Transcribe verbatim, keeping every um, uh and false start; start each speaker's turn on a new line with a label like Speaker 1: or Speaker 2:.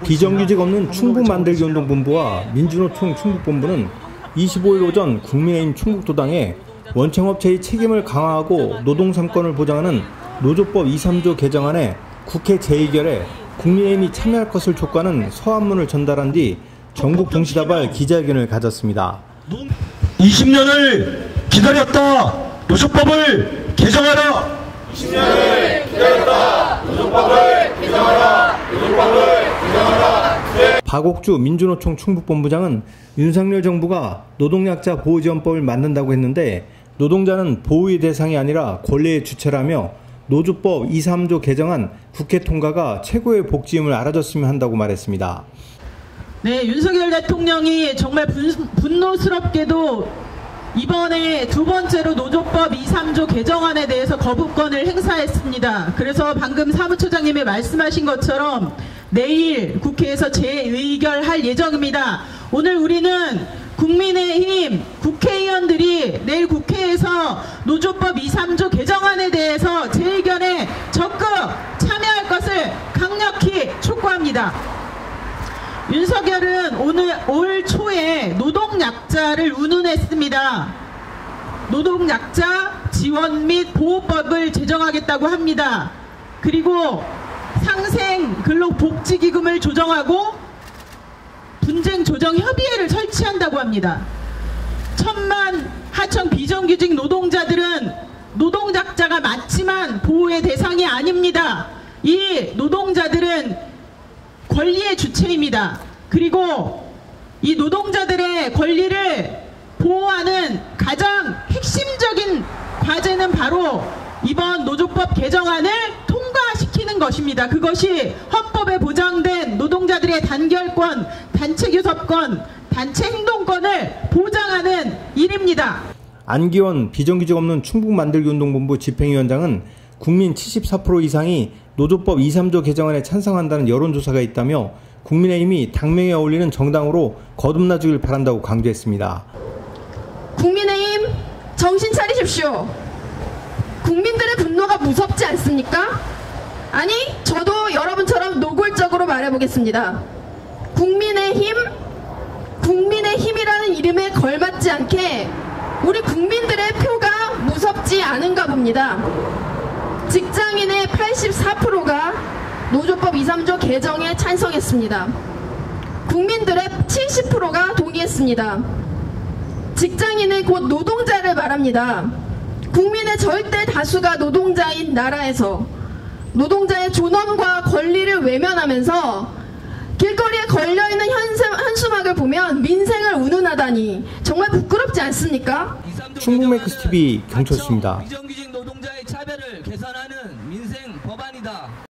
Speaker 1: 비정규직 없는 충북만들기운동본부와 민주노총 충북본부는 이십오일 오전 국민의힘 충북도당에 원청업체의 책임을 강화하고 노동 삼 권을 보장하는 노조법 이삼조 개정안에 국회 재의결에 국민의힘이 참여할 것을 촉구하는 서한문을 전달한 뒤 전국 동시다발 기자회견을 가졌습니다.
Speaker 2: 이십 년을 기다렸다. 노조법을 개정하라.
Speaker 3: 이십 년을 기다렸다. 노조법을 개정하라. 노조법을 개정하라. 네.
Speaker 1: 박옥주 민주노총 충북본부장은 윤석열 정부가 노동약자 보호지원법을 만든다고 했는데 노동자는 보호의 대상이 아니라 권리의 주체라며 노조법 이삼조 개정안 국회 통과가 최고의 복지임을 알아줬으면 한다고 말했습니다.
Speaker 4: 네, 윤석열 대통령이 정말 분, 분노스럽게도 이번에 두 번째로 노조법 이삼조 개정안에 대해서 거부권을 행사했습니다. 그래서 방금 사무처장님이 말씀하신 것처럼 내일 국회에서 재의결할 예정입니다. 오늘 우리는 국민의힘 국회의원들이 내일 국회에서 노조법 이삼조 개정안에 대해서 재의결에 적극 참여할 것을 강력히 촉구합니다. 윤석열은 오늘 올 초에 노동약자를 운운했습니다. 노동약자 지원 및 보호법을 제정하겠다고 합니다. 그리고 상생근로복지기금을 조정하고 분쟁조정협의회를 설치한다고 합니다. 천만 하청 비정규직 노동자들은 노동약자가 맞지만 보호의 대상이 아닙니다. 이 노동자들은 권리의 주체입니다. 그리고 이 노동자들의 권리를 보호하는 가장 핵심적인 과제는 바로 이번 노조법 개정안을 통과시키는 것입니다. 그것이 헌법에 보장된 노동자들의 단결권, 단체교섭권, 단체행동권을 보장하는 일입니다.
Speaker 1: 안기원 비정규직 없는 충북만들기운동본부 집행위원장은 국민 칠십사 퍼센트 이상이 노조법 이삼조 개정안에 찬성한다는 여론조사가 있다며 국민의힘이 당명에 어울리는 정당으로 거듭나주길 바란다고 강조했습니다.
Speaker 5: 국민의힘 정신 차리십시오. 국민들의 분노가 무섭지 않습니까? 아니, 저도 여러분처럼 노골적으로 말해보겠습니다. 국민의힘, 국민의힘이라는 이름에 걸맞지 않게 우리 국민들의 표가 무섭지 않은가 봅니다. 직장인의 팔십사 퍼센트가 노조법 이삼조 개정에 찬성했습니다. 국민들의 칠십 퍼센트가 동의했습니다. 직장인은 곧 노동자를 말합니다. 국민의 절대 다수가 노동자인 나라에서 노동자의 존엄과 권리를 외면하면서 길거리에 걸려있는 현수막을 보면 민생을 운운하다니 정말 부끄럽지 않습니까?
Speaker 1: 충북메이크스티비 경철수입니다.
Speaker 2: 비정규직 노동자의 차별을 개선하는 민생 법안이다.